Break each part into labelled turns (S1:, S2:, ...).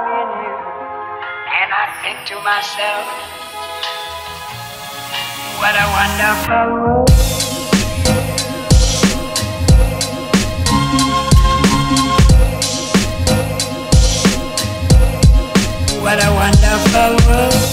S1: in you. And I think to myself, what a wonderful world. What a wonderful world.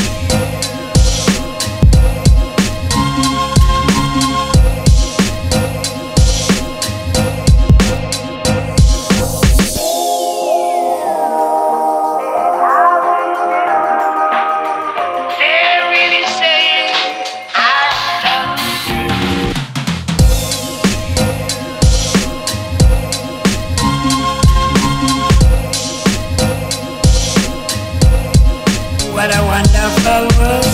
S1: What a wonderful world.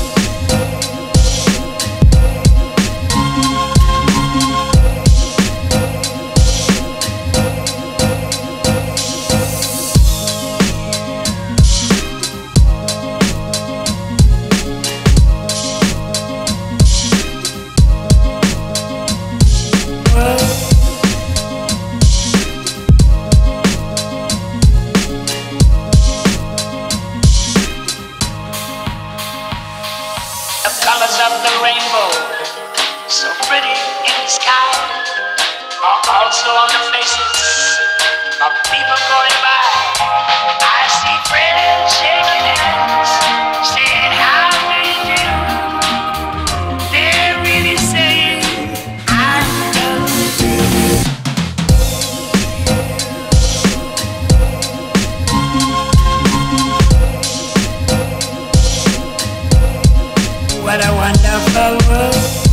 S1: Colors of the rainbow, so pretty in the sky, are also on the faces of people going by. I see friends shaking hands, saying how do you do. They're really saying I love you. What a wonderful world.